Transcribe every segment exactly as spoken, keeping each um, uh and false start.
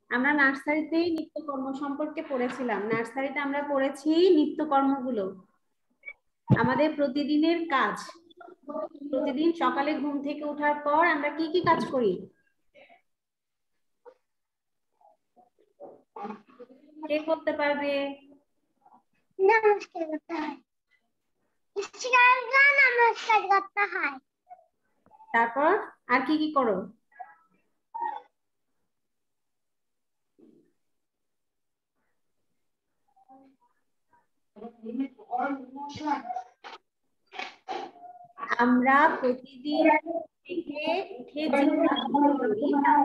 আমরা নার্সারিতে নিত্যকর্ম সম্পর্কে পড়েছিলাম। নার্সারিতে আমরা পড়েছি নিত্যকর্মগুলো, আমাদের প্রতিদিনের কাজ। প্রতিদিন সকালে ঘুম থেকে ওঠার পর আমরা কি কি কাজ করি? কে করতে পারবে? নমস্কার করতে হয়, নমস্কার করতে হয়। তারপর আর কি কি করো? আমরা প্রতিদিন থেকে উঠে যে কাজগুলো করি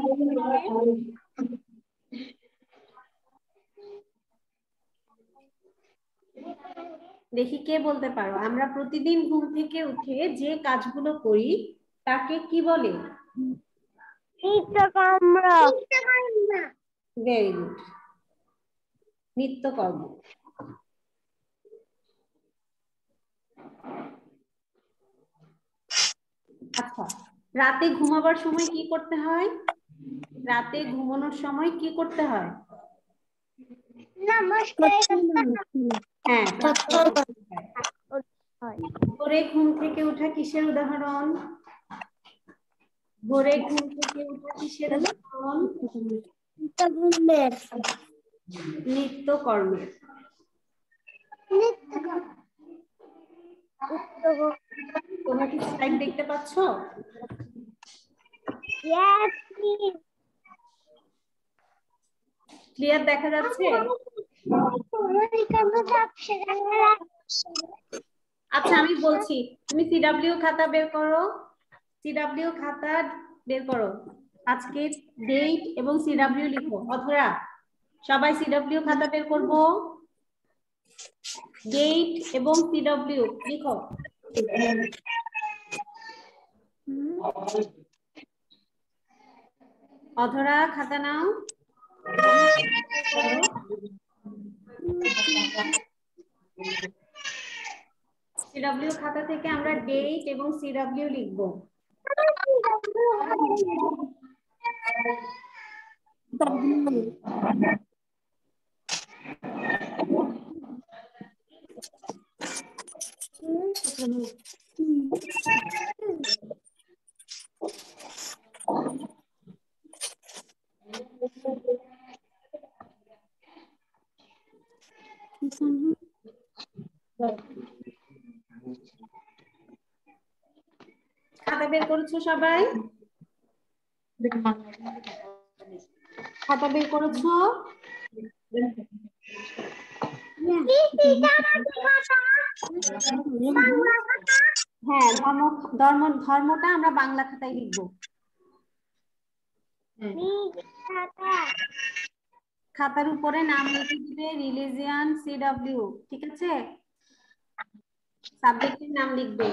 দেখি কে বলতে পারো। আমরা প্রতিদিন ঘুম থেকে উঠে যে কাজগুলো করি তাকে কি বলে? নিত্যকর্ম। ভেরি গুড, নিত্যকর্ম। আচ্ছা, রাতে ঘুমাবার সময় কি করতে হয়? রাতে ঘুমানোর সময় কি করতে হয়? নমস্কার হ্যাঁ, ভোরে ঘুম থেকে ওঠা কিসের উদাহরণ? ভোরে ঘুম থেকে ওঠা কিসের উদাহরণ? নিত্যকর্মের। নিত্যকর্মের। তোমরা কি স্লাইড দেখতে পাচ্ছ? ক্লিয়ার দেখা যাচ্ছে? আচ্ছা, আমি বলছি, তুমি সিডব্লিউ খাতা বের করো। সিডব্লিউ খাতা বের করো, আজকে ডেট এবং সিডব্লিউ লিখো। অথরা সবাই সিডব্লিউ খাতা বের করবো, ডেট এবং সিডব্লিউ লিখো। অধরা খাতা নাও। সিডব্লিউ খাতা থেকে আমরা ডেট এবং সিডব্লিউ লিখবো। খাতা বের করেছো সবাই? খাতা বের করেছো? হ্যাঁ, ধর্ম ধর্ম ধর্মটা আমরা বাংলা খাতায় লিখবো। খাতার উপরে নাম লিখে দিবে, রিলিজিয়ান সিডব্লিউ, ঠিক আছে? সাবজেক্টের নাম লিখবে।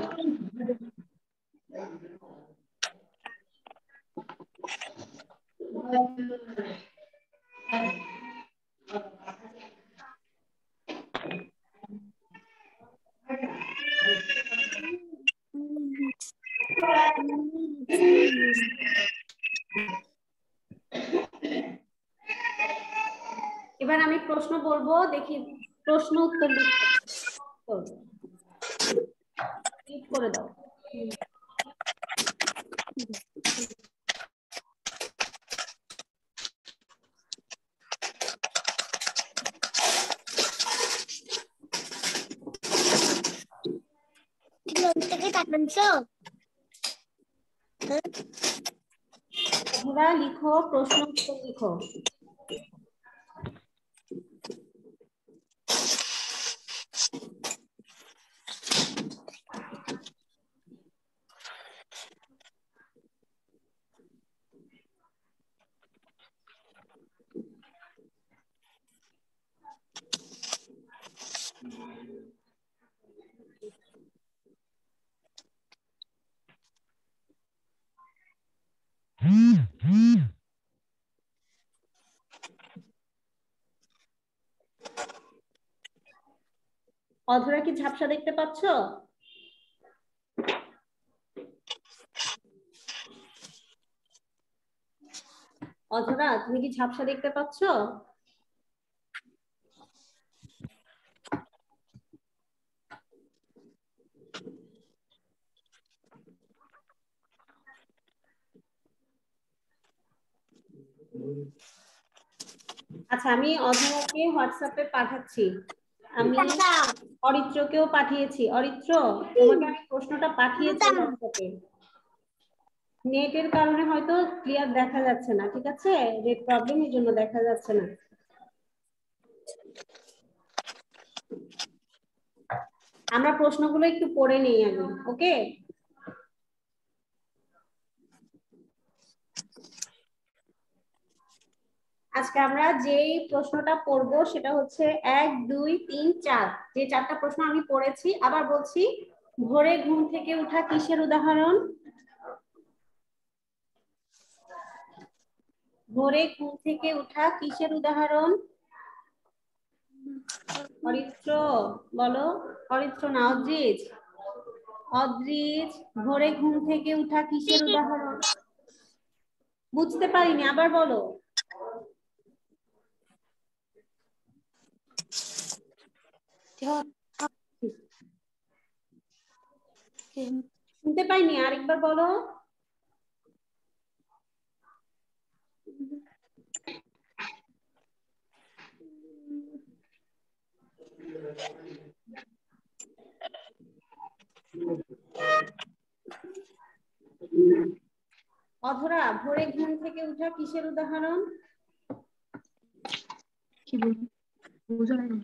এবার আমি প্রশ্ন বলবো, দেখি প্রশ্ন উত্তর লিখো করে দাও। তোমরা লিখো, প্রশ্ন উত্তর লিখো। অধরা কি ঝাপসা দেখতে পাচ্ছ? অধরা, তুমি কি ঝাপসা দেখতে পাচ্ছ? আচ্ছা, আমি অধরাকে হোয়াটসঅ্যাপে পাঠাচ্ছি। আমি অরিত্রকেও পাঠিয়েছি। অরিত্র, তোমাকে আমি প্রশ্নটা পাঠিয়েছি হোয়াটসঅ্যাপে। নেটের কারণে হয়তো ক্লিয়ার দেখা যাচ্ছে না, ঠিক আছে? নেট প্রবলেমের জন্য দেখা যাচ্ছে না। আমরা প্রশ্নগুলো একটু পড়ে নিই আগে, ওকে? আজকে আমরা যেই প্রশ্নটা পড়বো সেটা হচ্ছে এক দুই তিন চার। যে চারটা প্রশ্ন আমি পড়েছি, আবার বলছি, ভোরে ঘুম থেকে ওঠা কিসের উদাহরণ? ভোরে ঘুম থেকে ওঠা কিসের উদাহরণ? অরিত্র বলো। অরিত্র না, অদ্রিজ। অদ্রিজ, ভোরে ঘুম থেকে ওঠা কিসের উদাহরণ? বুঝতে পারিনি, আবার বলো। শুনতে পাইনি, আরেকবার বলো। অধরা, ভোরে ঘুম থেকে ওঠা কিসের উদাহরণ? কি বলবো, বুঝো না।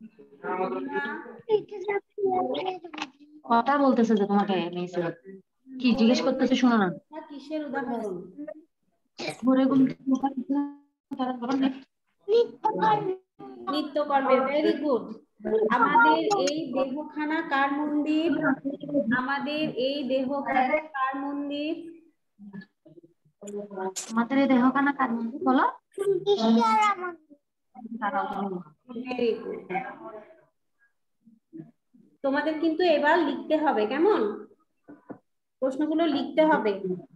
কথা বলতেছে যে তোমাকে মেসে কি জিজ্ঞেস করতেছে শোনো না। কিসের উদাহরণ? ভোরে ঘুম থেকে ওঠা নিত্যকর্মের। Very good. আমাদের এই দেহখানা কার মন্দির? আমাদের এই দেহখানা কার মন্দির? আমাদের এই দেহখানা কার মন্দির বলো? Very good. তোমাদের কিন্তু এবার লিখতে হবে, কেমন? প্রশ্নগুলো লিখতে হবে।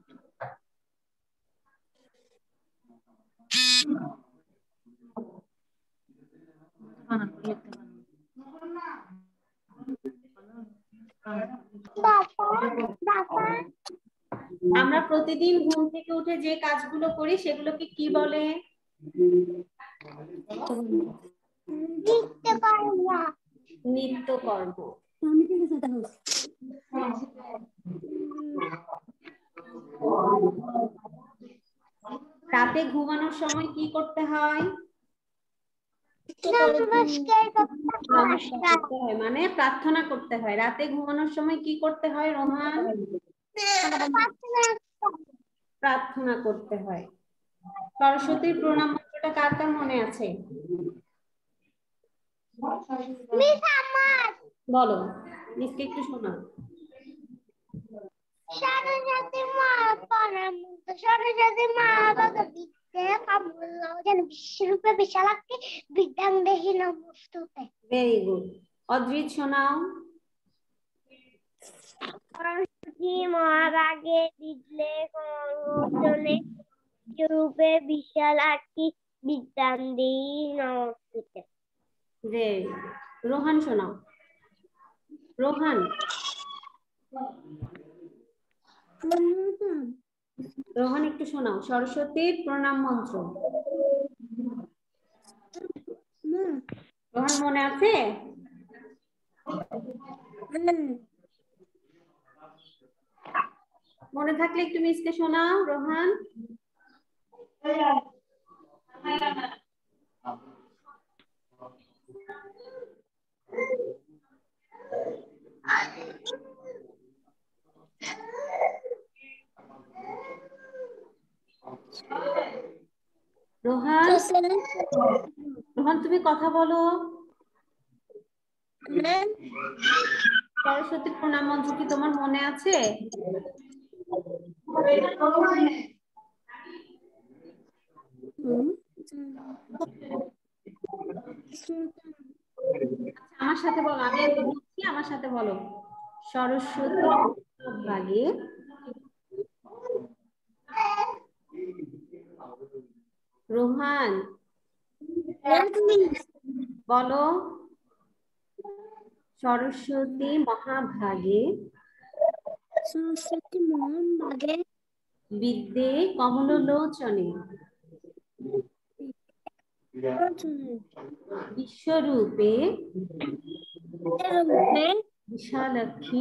আমরা প্রতিদিন ঘুম থেকে উঠে যে কাজগুলো করি সেগুলোকে কি বলে? নিত্যকর্ম। রাতে ঘুমানোর সময় কি করতে হয়? নমস্কার করতে হয়, মানে প্রার্থনা করতে হয়। রাতে ঘুমানোর সময় কি করতে হয় রোহান? প্রার্থনা করতে হয়। সরস্বতীর প্রণাম মন্ত্রটা কার কার মনে আছে? বলো, মিসকে একটু শোনাও। সরস্বতী মা পরম সরস্বতী মা ভগবতীতে কামুল্য যেন বিশ্বরূপে বিশালাক্ষী বিদ্যাং দেহি নমস্তুতে। Very good. অদ্রিত শোনাও। সরস্বতী মহাভাগে বিদ্যে কর্মজনে রূপে বিশালাক্ষী বিদ্যাং দেহি নমস্তুতে। Very good. রোহান শোনাও। রোহান রোহান একটু শোনাও সরস্বতীর প্রণাম মন্ত্র। রোহান মনে আছে? মনে থাকলে একটু মিসকে শোনাও রোহান। রোহান রোহান তুমি কথা বলো। সরস্বতীর প্রণাম মন্ত্র কি তোমার মনে আছে? আমার সাথে বলো, আমি একবার বলছি, আমার সাথে বলো। সরস্বতী ভাগে রোহান বলো। সরস্বতী মহাভাগে সরস্বতী মহাভাগে বিদ্যে কমলোলোচনে বিশ্বরূপে বিশালক্ষী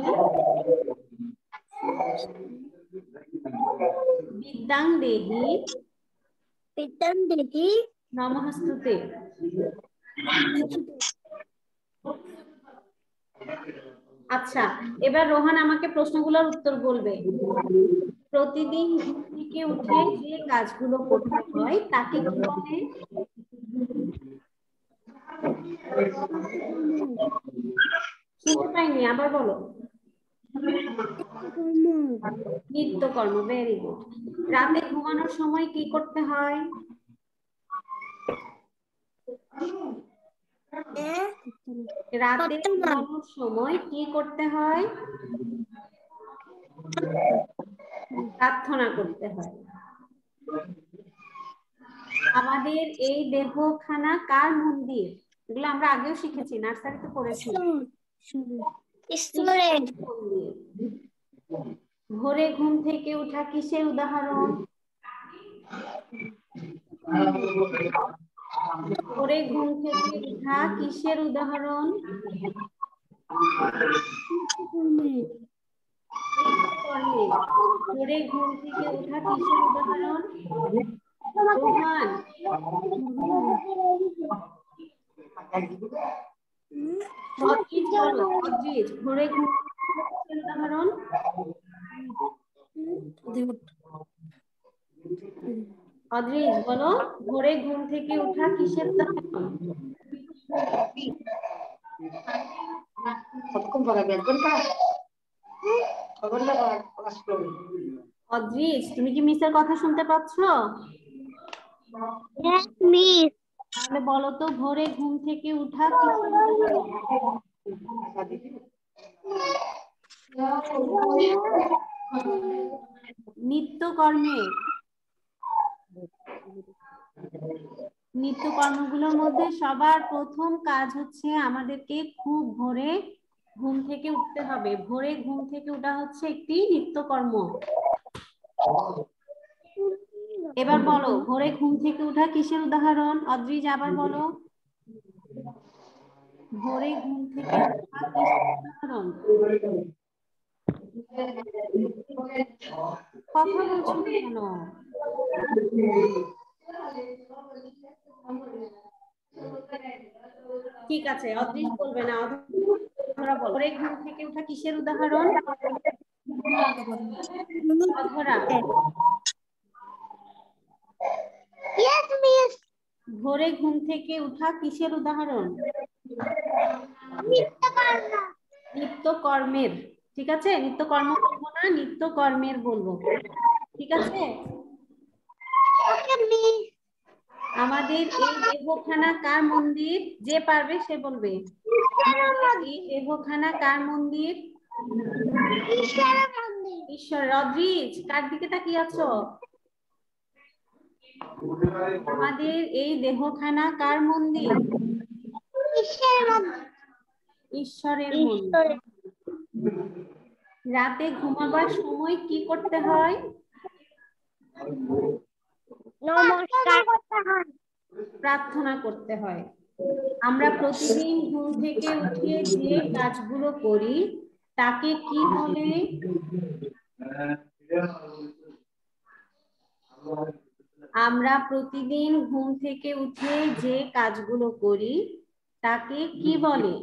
বিদ্যাং দেহি বিদ্যাং দেহি নমস্তুতে। আচ্ছা, এবার রোহান আমাকে প্রশ্নগুলোর উত্তর বলবে। প্রতিদিন ঘুম থেকে উঠে যে কাজগুলো করতে হয় তাকে কি বলে? শুনতে পাইনি, আবার বলো। নিত্যকর্ম, ভেরি গুড। রাতে ঘুমানোর সময় কি করতে হয়? রাতে ঘুমানোর সময় কি করতে হয়? প্রার্থনা করতে হয়। আমাদের এই দেহখানা কার মন্দির? এগুলো আমরা আগেও শিখেছি, নার্সারিতে পড়েছি। ভোরে ঘুম থেকে ওঠা কিসের উদাহরণ? ভোরে ঘুম থেকে ওঠা কিসের উদাহরণ? ভোরে ঘুম থেকে ওঠা কিসের উদাহরণ? রোহান অদ্রিজ বলো। অদ্রিজ, ভোরে ঘুম থেকে উদাহরণ? অদ্রিজ বলো, ভোরে ঘুম থেকে ওঠা কিসের উদাহরণ? অদ্রিজ, তুমি কি মিসের কথা শুনতে পাচ্ছ? Yes, miss. তাহলে বলো তো, ভোরে ঘুম থেকে ওঠা কিসের উদাহরণ? নিত্যকর্মের। নিত্যকর্মগুলোর মধ্যে সবার প্রথম কাজ হচ্ছে আমাদেরকে খুব ভোরে ঘুম থেকে উঠতে হবে। ভোরে ঘুম থেকে ওঠা হচ্ছে একটি নিত্যকর্ম। এবার বলো, ভোরে ঘুম থেকে ওঠা কিসের উদাহরণ? অদ্রিজ আবার বলো, ভোরে ঘুম থেকে ওঠা কিসের উদাহরণ? কথা বলছো না কেন? ঠিক আছে, অদ্রিজ বলবে না, অধরা বল। ভোরে ঘুম থেকে ওঠা কিসের উদাহরণ? অধরা। Yes, miss. ভোরে ঘুম থেকে ওঠা কিসের উদাহরণ? নিত্যকর্মের। ঠিক আছে, নিত্যকর্ম বলবো না, নিত্যকর্মের বলবো। ঠিক আছে। আমাদের এই দেহখানা কার মন্দির? যে পারবে সে বলবে। এই দেহখানা কার মন্দির? ঈশ্বর। অদ্রিজ, কার দিকে তাকিয়ে আছো? আমাদের এই দেহখানা কার মন্দির? ঈশ্বরের মন্দির। রাতে ঘুমাবার সময় কি করতে হয়? নমস্কার করতে হয়। প্রার্থনা করতে হয়। আমরা প্রতিদিন ঘুম থেকে উঠে যে কাজগুলো করি তাকে কি বলে? আমরা প্রতিদিন ঘুম থেকে উঠে যে কাজগুলো করি তাকে কি বলে?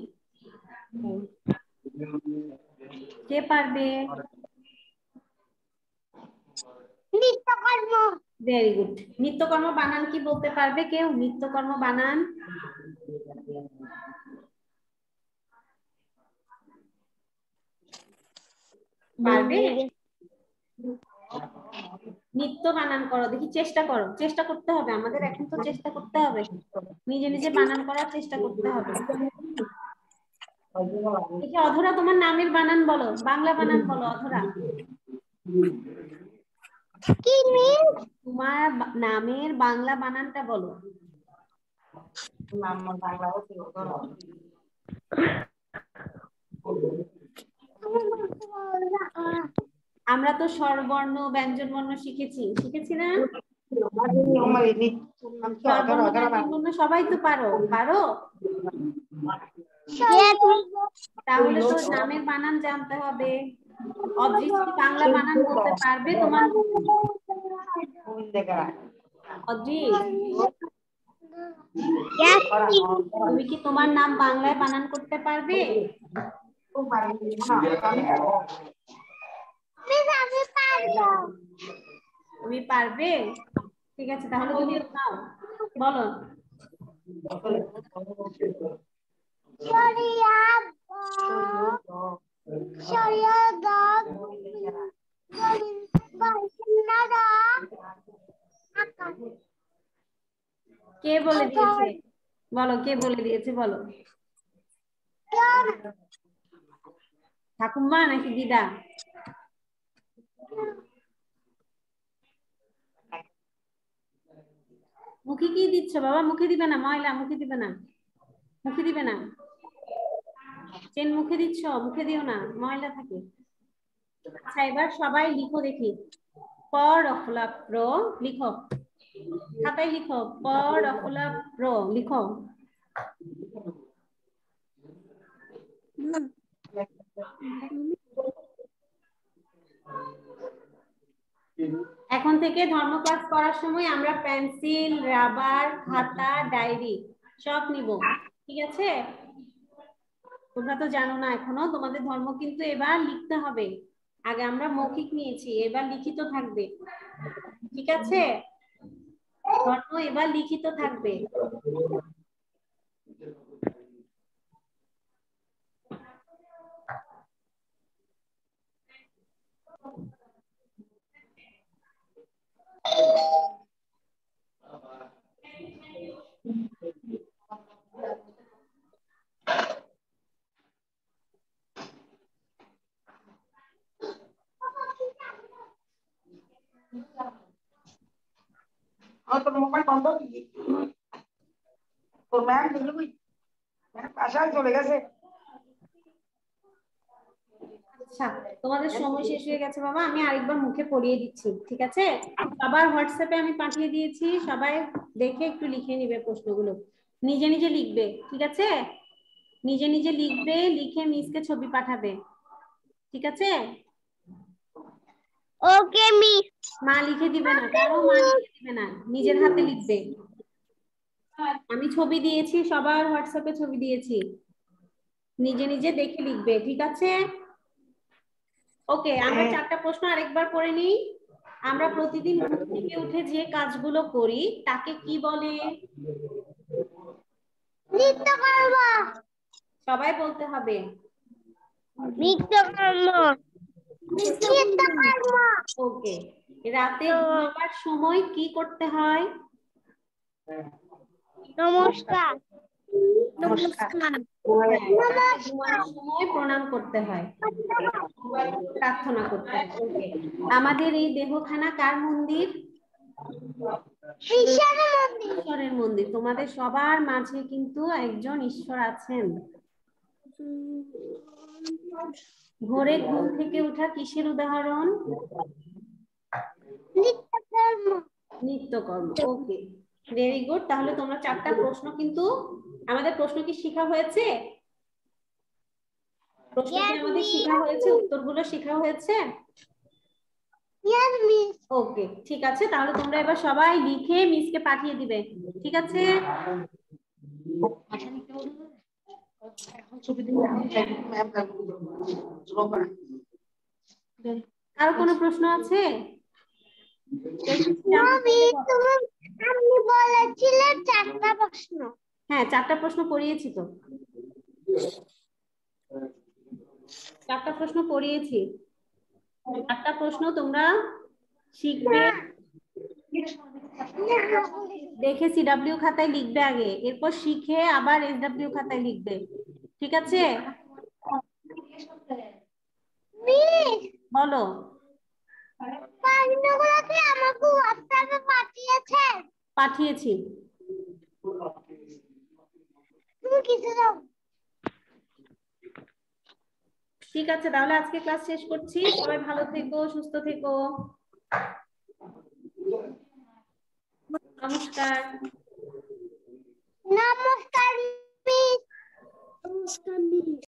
কে পারবে? নিত্যকর্ম। Very good. নিত্যকর্ম বানান কি বলতে পারবে কেউ? নিত্যকর্ম বানান পারবে? নিত্য বানান করো দেখি, চেষ্টা করো। চেষ্টা করতে হবে, আমাদের এখন তো চেষ্টা করতে হবে, নিজে নিজে বানান করার চেষ্টা করতে হবে। দেখি অধরা, তোমার নামের বানান বলো, বাংলা বানান বলো অধরা। কি মিস? তোমার বা- নামের বাংলা বানানটা বলো। আমরা তো স্বরবর্ণ ব্যঞ্জন বর্ণ শিখেছি শিখেছি না? স্বরবর্ণ ব্যঞ্জন বর্ণ সবাই তো পারো পারো Yes, miss. তাহলে তো নামের বানান জানতে হবে। অদ্রিজ কি বাংলা বানান বলতে পারবে তোমার? Adrij Yes, miss. তুমি কি তোমার নাম বাংলায় বানান করতে পারবে? Miss, আমি পারবো। তুমি পারবে? ঠিক আছে তাহলে তুমি নাও বলো। সরিয়া সরিয়া দগ বাসিনারা আকাশ কে বলে দিয়েছে বলো, কে বলে দিয়েছে বলো। ঠাকুমা নাকি দিদা? মুখে কি দিচ্ছ বাবা? মুখে দিবে না, ময়লা মুখে দিবে না, মুখে দিবে না। চেন মুখে দিচ্ছ, মুখে দিও না, ময়লা থাকে। আচ্ছা এবার সবাই লিখো দেখি। প রফলা প্র লিখো, খাতায় লিখো। প রফলা প্র লিখো। এখন থেকে ধর্ম ক্লাস করার সময় আমরা পেন্সিল, রাবার, খাতা, ডায়েরি সব নিব, ঠিক আছে? তোমরা তো জানো না এখনো, তোমাদের ধর্ম কিন্তু এবার লিখতে হবে। আগে আমরা মৌখিক নিয়েছি, এবার লিখিত থাকবে, ঠিক আছে? ধর্ম এবার লিখিত থাকবে। তোর মোবাইল বন্ধ কি? তোর ম্যাম দেখলি বাসায় চলে গেছে। আচ্ছা তোমাদের সময় শেষ হয়ে গেছে বাবা, আমি আরেকবার মুখে পড়িয়ে দিচ্ছি, ঠিক আছে? সবার হোয়াটসঅ্যাপে আমি পাঠিয়ে দিয়েছি, সবাই দেখে একটু লিখে নিবে প্রশ্নগুলো, নিজে নিজে লিখবে, ঠিক আছে? নিজে নিজে লিখবে, লিখে মিসকে ছবি পাঠাবে, ঠিক আছে? Okay miss. মা লিখে দিবে না, কারো মা লিখে দিবে না, নিজের হাতে লিখবে। আমি ছবি দিয়েছি, সবার হোয়াটসঅ্যাপে ছবি দিয়েছি, নিজে নিজে দেখে লিখবে, ঠিক আছে? ওকে, আমরা চারটা প্রশ্ন আরেকবার করে নিই। আমরা প্রতিদিন ঘুম থেকে উঠে যে কাজগুলো করি তাকে কি বলে? নিত্যকর্ম। সবাই বলতে হবে। নিত্যকর্ম। নিত্যকর্ম। ওকে, রাতে ঘুমাবার সময় কি করতে হয়? নমস্কার। নমস্কার। হ্যাঁ, রাতে ঘুমানোর সময় প্রণাম করতে হয়, প্রার্থনা করতে হয়। ওকে, আমাদের এই দেহখানা কার মন্দির? ঈশ্বরের মন্দির। ঈশ্বরের মন্দির। তোমাদের সবার মাঝে কিন্তু একজন ঈশ্বর আছেন। ভোরে ঘুম থেকে ওঠা কিসের উদাহরণ? নিত্যকর্ম। নিত্যকর্ম। Okay, very good. তাহলে তোমরা চারটা প্রশ্ন কিন্তু, আমাদের প্রশ্ন কি শেখা হয়েছে? প্রশ্ন কি আমাদের শেখা হয়েছে? উত্তরগুলো শেখা হয়েছে? Yes, miss. ওকে, ঠিক আছে। তাহলে তোমরা এবার সবাই লিখে মিসকে পাঠিয়ে দিবে, ঠিক আছে? আর কোনো প্রশ্ন আছে? মমি, তুমি আপনি বলেছিলেন চারটা প্রশ্ন। হ্যাঁ, চারটা প্রশ্ন পড়িয়েছি তো, চারটা প্রশ্ন পড়িয়েছি। চারটা প্রশ্ন তোমরা শিখবে, দেখে সিডব্লিউ খাতায় লিখবে আগে, এরপর শিখে আবার এসডব্লিউ খাতায় লিখবে, ঠিক আছে? মিস, বলো। প্রশ্নগুলো কি পাঠিয়েছি। তুমি কিছু দাও। ঠিক আছে, তাহলে আজকে ক্লাস শেষ করছি। সবাই ভালো থেকো, সুস্থ থেকো। নমস্কার। নমস্কার মিস। নমস্কার মিস।